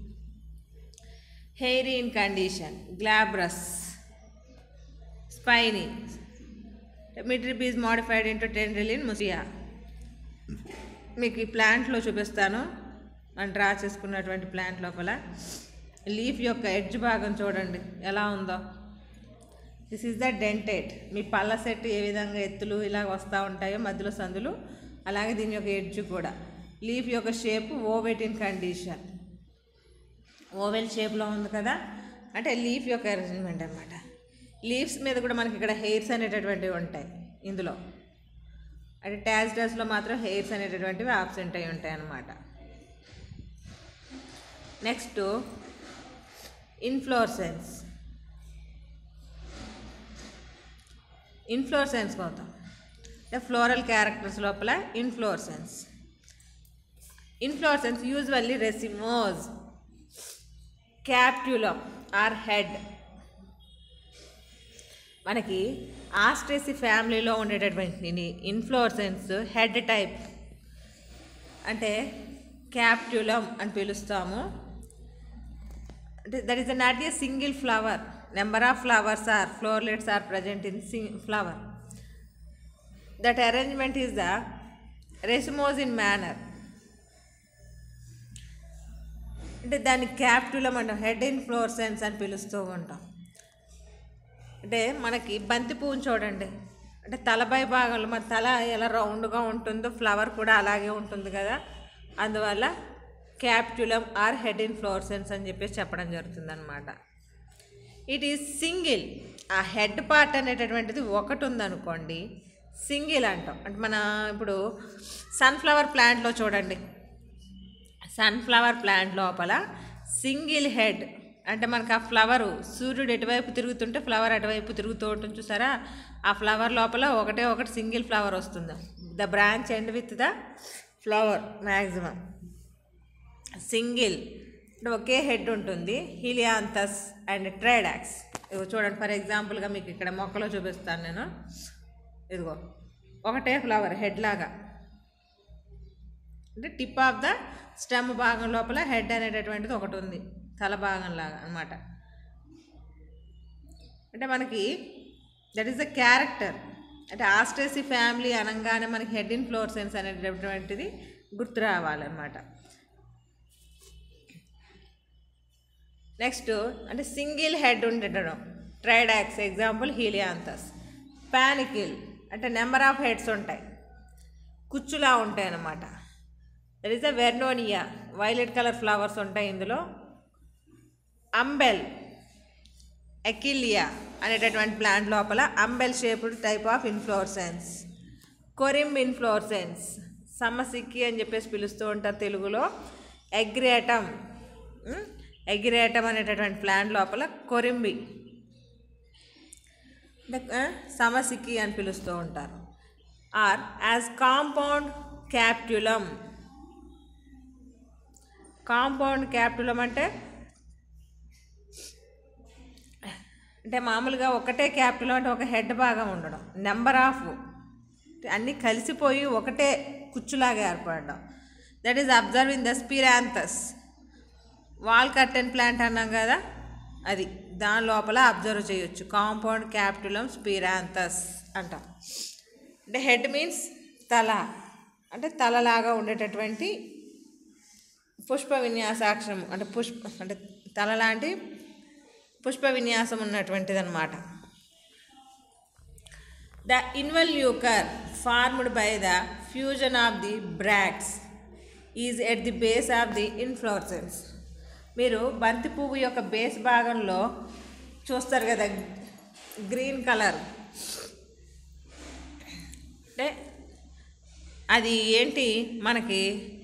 hairy in condition, glabrous, spiny. Midrib is modified into tendril in musia. మీకు ఈ ప్లాంట్లో చూపిస్తాను, మనం draw చేసుకున్నటువంటి plant లోపల leaf యొక్క edge భాగం చూడండి ఎలా ఉందో. This is the dentate. మీ పళ్ళ సెట్ ఏ విధంగా ఎత్తులు ఇలా వస్తూ ఉంటాయో మధ్యలో సందులు, అలాగే దీని యొక్క ఎడ్జ్ కూడా. లీఫ్ యొక్క shape ovate in condition, oval షేప్లో ఉంది కదా, అంటే లీఫ్ యొక్క అరేంజ్మెంట్ అనమాట. లీవ్స్ మీద కూడా మనకి ఇక్కడ హెయిర్స్ అనేటటువంటివి ఉంటాయి ఇందులో, అంటే టాజిటస్లో మాత్రం హెయిర్స్ అనేటటువంటివి ఆబ్సెంట్ అయి ఉంటాయి అన్నమాట. Next inflorescence. ఇన్ఫ్లోరసెన్స్ పోతాం అంటే ఫ్లోరల్ క్యారెక్టర్స్ లోపల inflorescence. Inflorescence usually racemose, capitulum or head. మనకి ఆస్ట్రేసి ఫ్యామిలీలో ఉండేటటువంటి ఇన్ఫ్లోరసెన్స్ హెడ్ టైప్, అంటే క్యాప్ట్యులం అని పిలుస్తాము. అంటే that is not a single flower, number of flowers or florets are present in flower. That arrangement is the racemose in manner. అంటే దాన్ని క్యాప్ట్యులం అంటాం, హెడ్ ఇన్ఫ్లోరసెన్స్ అని పిలుస్తూ ఉంటాం. అంటే మనకి బంతి పువ్వుని చూడండి, అంటే తలపై భాగంలో మన తల ఎలా రౌండ్గా ఉంటుందో ఫ్లవర్ కూడా అలాగే ఉంటుంది కదా, అందువల్ల క్యాప్ట్యులం ఆర్ హెడ్ ఇన్ఫ్లోరసెన్స్ అని చెప్పేసి చెప్పడం జరుగుతుంది అనమాట. It is single. ఆ హెడ్ పార్ట్ అనేటటువంటిది ఒకటి ఉందనుకోండి సింగిల్ అంటాం. అంటే మన ఇప్పుడు సన్ఫ్లవర్ ప్లాంట్లో చూడండి, సన్ఫ్లవర్ ప్లాంట్ లోపల సింగిల్ హెడ్, అంటే మనకు ఆ ఫ్లవరు సూర్యుడు ఎటువైపు తిరుగుతుంటే ఫ్లవర్ అటువైపు తిరుగుతూ ఉంటుంది చూసారా, ఆ ఫ్లవర్ లోపల ఒకటే ఒకటి సింగిల్ ఫ్లవర్ వస్తుంది. The branch end with the flower maximum single, అంటే ఒకే హెడ్ ఉంటుంది. Helianthus and Tridax. ఇదిగో చూడండి, ఫర్ ఎగ్జాంపుల్గా మీకు ఇక్కడ మొక్కలో చూపిస్తాను నేను. ఇదిగో ఒకటే ఫ్లవర్ హెడ్ లాగా, అంటే టిప్ ఆఫ్ ద స్టెమ్ భాగం లోపల హెడ్ అనేటటువంటిది ఒకటి ఉంది, తల భాగం లాగా అనమాట. అంటే మనకి దట్ ఈస్ ద క్యారెక్టర్. అంటే ఆస్ట్రేసి ఫ్యామిలీ అనగానే మనకి హెడ్ ఇన్ఫ్లోరసెన్స్ అనేటటువంటిది గుర్తు రావాలన్నమాట. నెక్స్ట్ అంటే సింగిల్ హెడ్ ఉండడం, ట్రైడాక్స్ ఎగ్జాంపుల్ హీలియాంథస్. పానికిల్ అంటే నెంబర్ ఆఫ్ హెడ్స్ ఉంటాయి, కుచ్చులా ఉంటాయి అన్నమాట. That is the Vernonia, violet colour flowers ఉంటాయి ఇందులో. అంబెల్, ఎకిలియా అనేటటువంటి ప్లాంట్ లోపల umbel shaped type of inflorescence. Corymb inflorescence, సమసిక్కి అని చెప్పేసి పిలుస్తూ ఉంటారు తెలుగులో. ఎగ్రేటం, ఎగ్రేటం అనేటటువంటి ప్లాంట్ లోపల కొరింబి, సమసిక్కి అని పిలుస్తూ ఉంటారు. Or as compound capitulum. Compound capitulum అంటే అంటే మామూలుగా ఒకటే క్యాప్ట్యులం అంటే ఒక హెడ్ భాగం ఉండడం, నెంబర్ ఆఫ్ అన్నీ కలిసిపోయి ఒకటే కుచ్చులాగా ఏర్పడడం. That is observe in the Sphaeranthus. Wall curtain plant అన్నాం కదా, అది దాని లోపల అబ్జర్వ్ చేయొచ్చు. కాంపౌండ్ క్యాప్టులం స్పిరాంతస్ అంటాం. అంటే హెడ్ మీన్స్ తల, అంటే తలలాగా ఉండేటటువంటి పుష్ప విన్యాసాక్షరం, అంటే పుష్ప అంటే తల లాంటి పుష్ప విన్యాసం ఉన్నటువంటిది అనమాట. The involucre formed by the fusion of the bracts is at the base of the inflorescence. మీరు బంతి పువ్వు యొక్క బేస్ భాగంలో చూస్తారు కదా గ్రీన్ కలర్, అంటే అది ఏంటి మనకి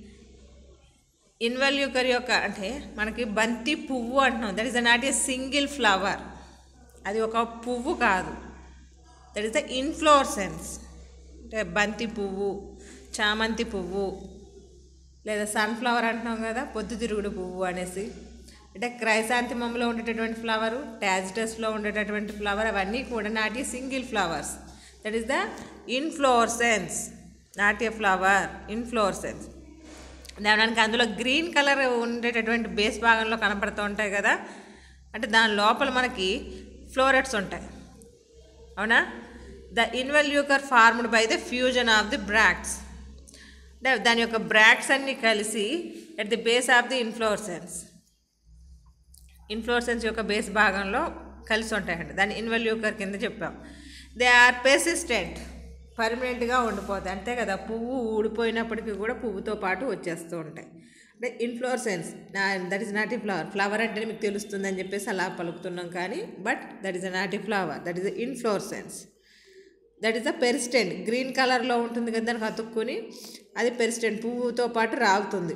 ఇన్వల్యూకర్ యొక్క, అంటే మనకి బంతి పువ్వు అంటున్నాం. That is not a single flower, అది ఒక పువ్వు కాదు. That is the inflorescence. అంటే బంతి పువ్వు, చామంతి పువ్వు, లేదా సన్ఫ్లవర్ అంటున్నాం కదా పొద్దుతిరుగుడు పువ్వు అనేసి. అంటే క్రైసాంతిమంలో ఉండేటటువంటి ఫ్లవరు, టాజిటస్లో ఉండేటటువంటి ఫ్లవర్, అవన్నీ కూడా not a single flowers. That is the inflorescence, not a flower, inflorescence. దానికి అందులో గ్రీన్ కలర్ ఉండేటటువంటి బేస్ భాగంలో కనపడుతూ ఉంటాయి కదా, అంటే దాని లోపల మనకి ఫ్లోరెట్స్ ఉంటాయి, అవునా. The involucre formed by the fusion of the bracts, దాని యొక్క బ్రాక్ట్స్ అన్నీ కలిసి at the base of the inflorescence, inflorescence యొక్క బేస్ భాగంలో కలిసి ఉంటాయండి. దాన్ని ఇన్వల్యూకర్ కింద చెప్పాం. దే ఆర్ పెర్సిస్టెంట్, పర్మనెంట్గా ఉండిపోతాయి, అంతే కదా. పువ్వు ఊడిపోయినప్పటికీ కూడా పువ్వుతో పాటు వచ్చేస్తూ ఉంటాయి. అంటే inflorescence that is not a flower. Flower అంటే మీకు తెలుస్తుందని చెప్పేసి అలా పలుకుతున్నాం కానీ, but that is uh not a flower, that is inflorescence. That is the persistent, green కలర్లో ఉంటుంది కదా, దానికి అతుక్కుని అది పెరిస్టెంట్, పువ్వుతో పాటు రాగుతుంది.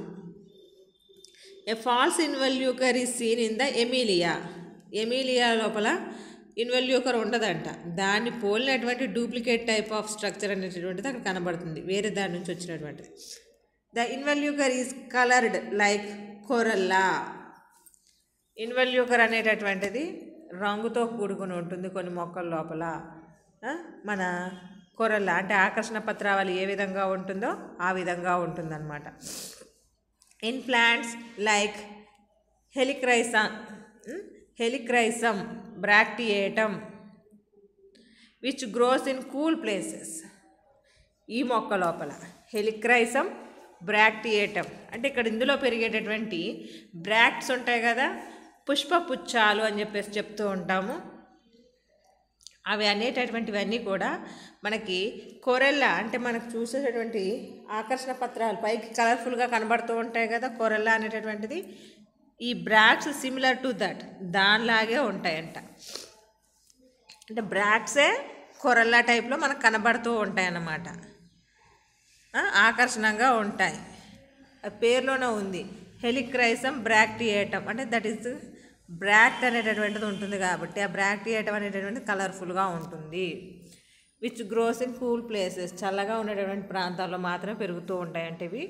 A false involucre is seen in the Emilia. Emilia లోపల ఇన్వల్యూకర్ ఉండదంట, దాన్ని పోలినటువంటి డూప్లికేట్ టైప్ ఆఫ్ స్ట్రక్చర్ అనేటటువంటిది అక్కడ కనబడుతుంది, వేరే దాని నుంచి వచ్చినటువంటిది. The involucre is coloured like corolla. Involucre అనేటటువంటిది రంగుతో కూడుకుని ఉంటుంది కొన్ని మొక్కల లోపల. మన కొరల్లా అంటే ఆకర్షణ పత్రావళి ఏ విధంగా ఉంటుందో ఆ విధంగా ఉంటుందన్నమాట. In plants like Helichrysum Helichrysum bracteatum which grows in cool places. ఈ మొక్క లోపల హెలిక్రైసమ్ బ్రాక్టియేటమ్ అంటే ఇక్కడ ఇందులో పెరిగేటటువంటి బ్రాక్ట్స్ ఉంటాయి కదా, పుష్పపుచ్చాలు అని చెప్పేసి చెప్తూ ఉంటాము. అవి అనేటటువంటివన్నీ కూడా మనకి కొరెల్లా అంటే మనకు చూసేటటువంటి ఆకర్షణ పత్రాలు పైకి కలర్ఫుల్గా కనబడుతూ ఉంటాయి కదా, కొరెల్లా అనేటటువంటిది. ఈ బ్రాక్ట్స్ సిమిలర్ టు దట్, దానిలాగే ఉంటాయంట. అంటే బ్రాక్ట్సే కొరెల్లా టైప్లో మనకు కనబడుతూ ఉంటాయి అన్నమాట, ఆకర్షణంగా ఉంటాయి. పేరులోనే ఉంది హెలిక్రైసమ్ బ్రాక్టియేటమ్, అంటే దట్ ఈస్ బ్రాక్ట్ అనేటటువంటిది ఉంటుంది కాబట్టి ఆ బ్రాక్టియేటమ్ అనేటటువంటిది కలర్ఫుల్గా ఉంటుంది. Which grows in cool places, చల్లగా ఉండేటటువంటి ప్రాంతాల్లో మాత్రమే పెరుగుతూ ఉంటాయి. అంటే ఇవి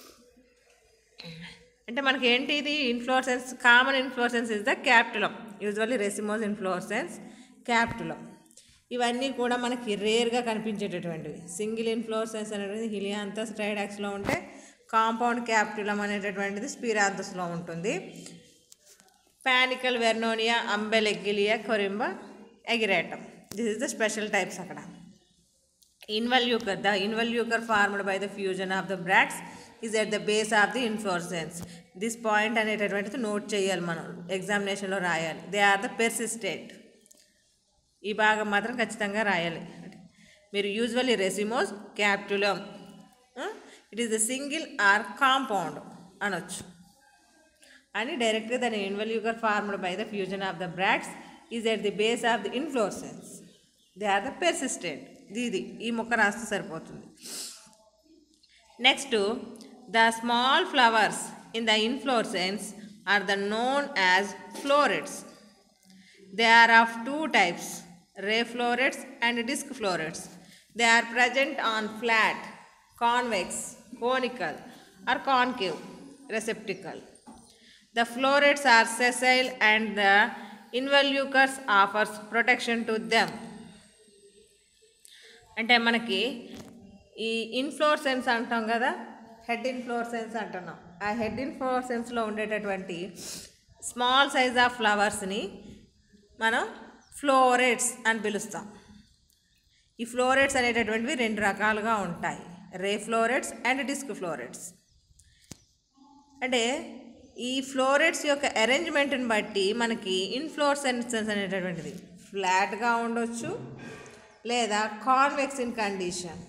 అంటే మనకి ఏంటి ఇది inflorescence, common inflorescence is the capitulum, usually racemose inflorescence, capitulum. ఇవన్నీ కూడా మనకి రేర్గా కనిపించేటటువంటివి. సింగిల్ ఇన్ఫ్లోరెసెన్స్ అనేటువంటిది హిలియాంతస్ ట్రైడాక్స్లో ఉంటే, కాంపౌండ్ క్యాప్టులం అనేటటువంటిది స్పిరాంతస్లో ఉంటుంది. Panicle Vernonia umbel Emilia corymb Ageratum, this is the special types అక్కడ. Involucre, the involucre formed by the fusion of the bracts is at the base of the inflorescence. This point అనేటటువంటిది note చేయాలి, మనం ఎగ్జామినేషన్లో రాయాలి. They are the persistent, ఈ భాగం మాత్రం ఖచ్చితంగా రాయాలి. మీరు usually racemose capitulum, it is the single or compound అనొచ్చు అని డైరెక్ట్గా దాని involucre formed by the fusion of the bracts is at the base of the inflorescence. They are the persistent. ఇది ఈ మొక్క రాస్తే సరిపోతుంది. Next, the small flowers in the inflorescence are the known as florets. They are of two types, ray florets and disc florets. They are present on flat, convex, conical or concave receptacle. The florets are sessile and the involucres offers protection to them. అంటే మనకి ఈ inflorescence అంటాం కదా, head inflorescence అంటున్నాం. ఆ head ఇన్ఫ్లోరెసెన్స్లో ఉండేటటువంటి small size of ఫ్లవర్స్ని మనం florets అని పిలుస్తాం. ఈ ఫ్లోరెట్స్ అనేటటువంటివి రెండు రకాలుగా ఉంటాయి, ray florets and disc florets. అంటే ఈ ఫ్లోరెట్స్ యొక్క అరేంజ్మెంట్ని బట్టి మనకి ఇన్ఫ్లోరెసెన్స్ అనేటటువంటిది ఫ్లాట్గా ఉండొచ్చు, లేదా కాన్వెక్స్ ఇన్ కండిషన్,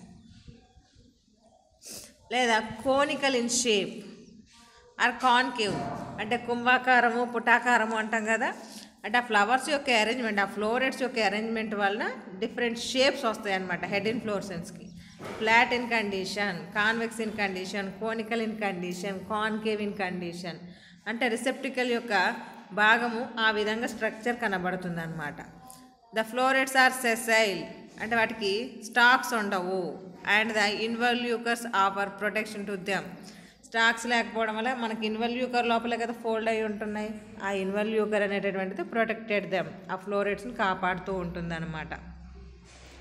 లేదా conical in shape or concave, అంటే కుంభాకారము పుటాకారము అంటాం కదా. అంటే ఆ ఫ్లవర్స్ యొక్క అరేంజ్మెంట్, ఆ ఫ్లోరెట్స్ యొక్క అరేంజ్మెంట్ వలన డిఫరెంట్ షేప్స్ వస్తాయి అన్నమాట హెడ్ ఇన్ఫ్లోరెసెన్స్కి. Flat in condition, convex in condition, conical in condition, concave in condition. అంటే రిసెప్టికల్ యొక్క భాగము ఆ విధంగా స్ట్రక్చర్ కనబడుతుంది అన్నమాట. ద ఫ్లోరెట్స్ ఆర్ సెసైల్, అంటే వాటికి స్టాక్స్ ఉండవు. And the involucres offer protection to them. Stalks లేకపోవడం వల్ల మనకి ఇన్వల్యూకర్ లోపలే కదా ఫోల్డ్ అయి ఉంటున్నాయి. ఆ ఇన్వల్యూకర్ అనేటటువంటిది ప్రొటెక్టెడ్ దెమ్, ఆ ఫ్లోరెట్స్ని కాపాడుతూ ఉంటుంది అనమాట.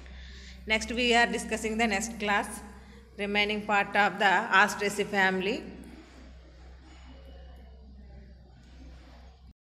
Next we're discussing the next class remaining part of the Asteraceae family.